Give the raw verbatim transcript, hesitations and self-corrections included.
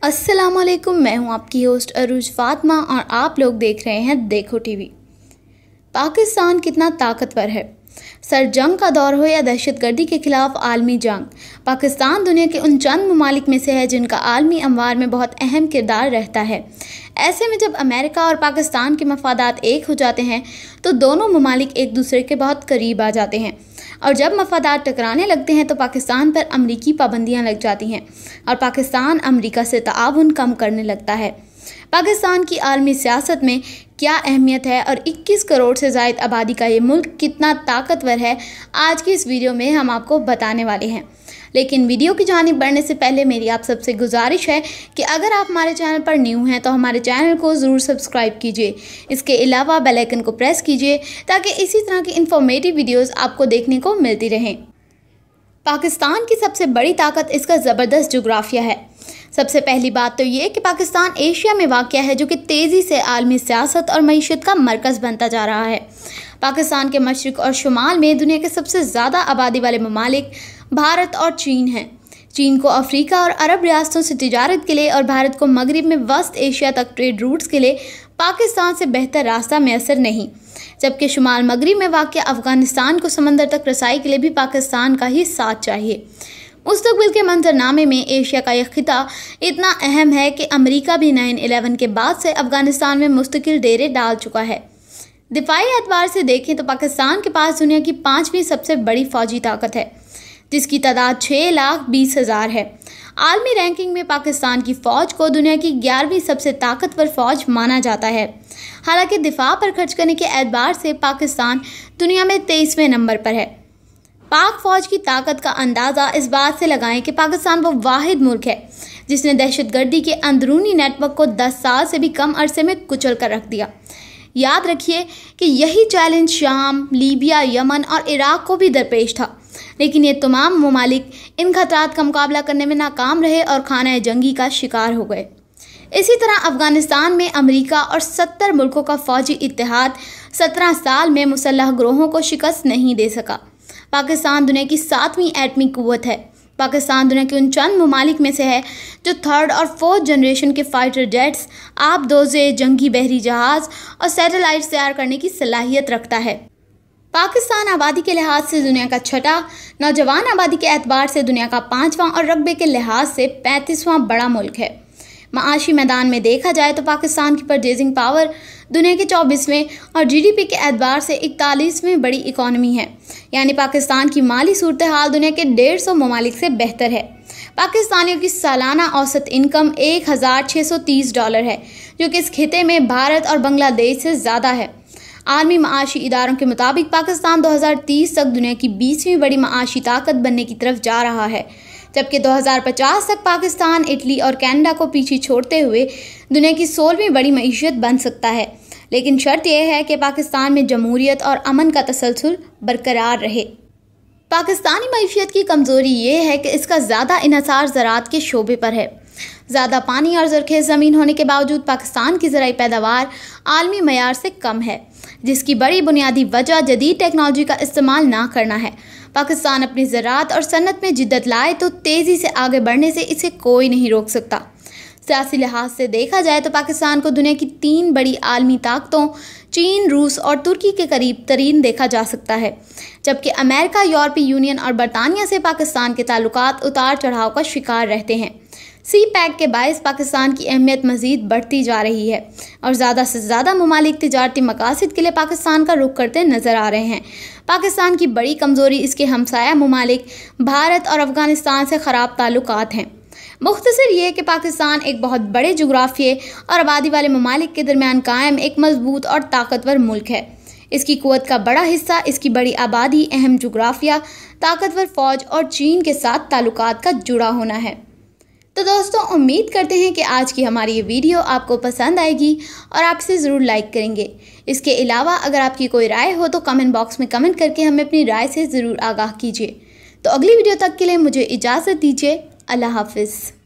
अस्सलामुअलैकुम, मैं हूं आपकी होस्ट अरूज फातिमा और आप लोग देख रहे हैं देखो टीवी। पाकिस्तान कितना ताकतवर है। सर जंग का दौर हो या दहशतगर्दी के खिलाफ आलमी जंग, पाकिस्तान दुनिया के उन चंद ममालिक में से है जिनका आलमी अमवार में बहुत अहम किरदार रहता है। ऐसे में जब अमेरिका और पाकिस्तान के मफादात एक हो जाते हैं तो दोनों ममालिक एक दूसरे के बहुत करीब आ जाते हैं, और जब मफादात टकराने लगते हैं तो पाकिस्तान पर अमरीकी पाबंदियां लग जाती हैं और पाकिस्तान अमरीका से ताउन कम करने लगता है। पाकिस्तान की आलमी सियासत में क्या अहमियत है और इक्कीस करोड़ से ज़ायद आबादी का ये मुल्क कितना ताकतवर है, आज की इस वीडियो में हम आपको बताने वाले हैं। लेकिन वीडियो की जानिब बढ़ने से पहले मेरी आप सबसे गुजारिश है कि अगर आप हमारे चैनल पर न्यू हैं तो हमारे चैनल को ज़रूर सब्सक्राइब कीजिए। इसके अलावा बेल आइकन को प्रेस कीजिए ताकि इसी तरह की इंफॉर्मेटिव वीडियोस आपको देखने को मिलती रहें। पाकिस्तान की सबसे बड़ी ताकत इसका ज़बरदस्त जोग्राफिया है। सबसे पहली बात तो ये कि पाकिस्तान एशिया में वाक़या है जो कि तेज़ी से आलमी सियासत और मईशत का मरकज़ बनता जा रहा है। पाकिस्तान के मशरिक़ और शुमाल में दुनिया के सबसे ज़्यादा आबादी वाले ममालिक भारत और चीन हैं। चीन को अफ्रीका और अरब रियासतों से तिजारत के लिए और भारत को मगरिब में वस्त एशिया तक ट्रेड रूट्स के लिए पाकिस्तान से बेहतर रास्ता मैसर नहीं, जबकि शुमाल मगरिब में वाक़ अफ़गानिस्तान को समंदर तक रसाई के लिए भी पाकिस्तान का ही साथ चाहिए। मुस्तकबिल के मंजरनामे में एशिया का यह खिता इतना अहम है कि अमेरिका भी नाइन इलेवन के बाद से अफ़गानिस्तान में मुस्तकिल डेरे डाल चुका है। दिफाई एतबार से देखें तो पाकिस्तान के पास दुनिया की पाँचवीं सबसे बड़ी फ़ौजी ताकत है, जिसकी तादाद छः लाख बीस हज़ार है। आलमी रैंकिंग में पाकिस्तान की फ़ौज को दुनिया की ग्यारहवीं सबसे ताकतवर फ़ौज माना जाता है। हालांकि दिफा पर खर्च करने के एतबार से पाकिस्तान दुनिया में तेईसवें नंबर पर है। पाक फ़ौज की ताकत का अंदाज़ा इस बात से लगाएं कि पाकिस्तान वो वाहिद मुल्क है जिसने दहशतगर्दी के अंदरूनी नेटवर्क को दस साल से भी कम अरसे में कुचल कर रख दिया। याद रखिए कि यही चैलेंज शाम, लीबिया, यमन और इराक़ को भी दरपेश था, लेकिन ये तमाम ममालिक इन खतरात का मुकाबला करने में नाकाम रहे और खाना जंगी का शिकार हो गए। इसी तरह अफ़गानिस्तान में अमेरिका और सत्तर मुल्कों का फ़ौजी इत्तेहाद सत्रह साल में मुसल्लह ग्रोहों को शिकस्त नहीं दे सका। पाकिस्तान दुनिया की सातवीं एटमी कुव्वत है। पाकिस्तान दुनिया के उन चंद ममालिक में से है जो थर्ड और फोर्थ जनरेशन के फाइटर जेट्स, आबदोज़े, जंगी बहरी जहाज़ और सैटेलाइट्स तैयार करने की सलाहियत रखता है। पाकिस्तान आबादी के लिहाज से दुनिया का छठा, नौजवान आबादी के एतबार से दुनिया का पाँचवां और रकबे के लिहाज से पैंतीसवां बड़ा मुल्क है। माशी मैदान में देखा जाए तो पाकिस्तान की परचेजिंग पावर दुनिया के चौबीसवें और जीडीपी के एतबार से इकतालीसवें बड़ी इकॉनमी है, यानी पाकिस्तान की माली सूरत हाल दुनिया के डेढ़ सौ ममालिक से बेहतर है। पाकिस्तानियों की सालाना औसत इनकम एक हज़ार छः सौ तीस डॉलर है, जो कि इस खिते में भारत और बांग्लादेश से ज़्यादा है। आलमी माशी इदारों के मुताबिक पाकिस्तान दो हज़ार तीस तक दुनिया की बीसवीं बड़ी माशी ताकत बनने की तरफ जा रहा है, जबकि दो हज़ार पचास तक पाकिस्तान इटली और कनाडा को पीछे छोड़ते हुए दुनिया की सोलहवीं बड़ी मईशत बन सकता है। लेकिन शर्त यह है कि पाकिस्तान में जमहूरियत और अमन का तसलसल बरकरार रहे। पाकिस्तानी मईशत की कमज़ोरी ये है कि इसका ज़्यादा इन्हसार ज़राअत के शोबे पर है। ज़्यादा पानी और ज़रखेज़ ज़मीन होने के बावजूद पाकिस्तान की ज़राई पैदावार आलमी मयार से कम है, जिसकी बड़ी बुनियादी वजह जदीद टेक्नोलॉजी का इस्तेमाल ना करना है। पाकिस्तान अपनी ज़राअत और सनत में जिद्दत लाए तो तेज़ी से आगे बढ़ने से इसे कोई नहीं रोक सकता। सियासी लिहाज से देखा जाए तो पाकिस्तान को दुनिया की तीन बड़ी आलमी ताकतों चीन, रूस और तुर्की के करीब तरीन देखा जा सकता है, जबकि अमेरिका, यूरोपीय यूनियन और बरतानिया से पाकिस्तान के ताल्लुकात उतार चढ़ाव का शिकार रहते हैं। सी पैक के बायस पाकिस्तान की अहमियत मज़ीद बढ़ती जा रही है और ज़्यादा से ज़्यादा ममालिक तिजारती मकासद के लिए पाकिस्तान का रुख करते नज़र आ रहे हैं। पाकिस्तान की बड़ी कमज़ोरी इसके हमसाया ममालिक भारत और अफ़गानिस्तान से ख़राब ताल्लुकात हैं। मुख्तसर ये कि पाकिस्तान एक बहुत बड़े जोग्राफिये और आबादी वाले ममालिक के दरमियान कायम एक मजबूत और ताकतवर मुल्क है। इसकी क़ुव्वत का बड़ा हिस्सा इसकी बड़ी आबादी, अहम जोग्राफिया, ताकतवर फ़ौज और चीन के साथ ताल्लुकात का जुड़ा होना है। तो दोस्तों, उम्मीद करते हैं कि आज की हमारी ये वीडियो आपको पसंद आएगी और आप इसे ज़रूर लाइक करेंगे। इसके अलावा अगर आपकी कोई राय हो तो कमेंट बॉक्स में कमेंट करके हमें अपनी राय से ज़रूर आगाह कीजिए। तो अगली वीडियो तक के लिए मुझे इजाज़त दीजिए। अल्लाह हाफ़िज़।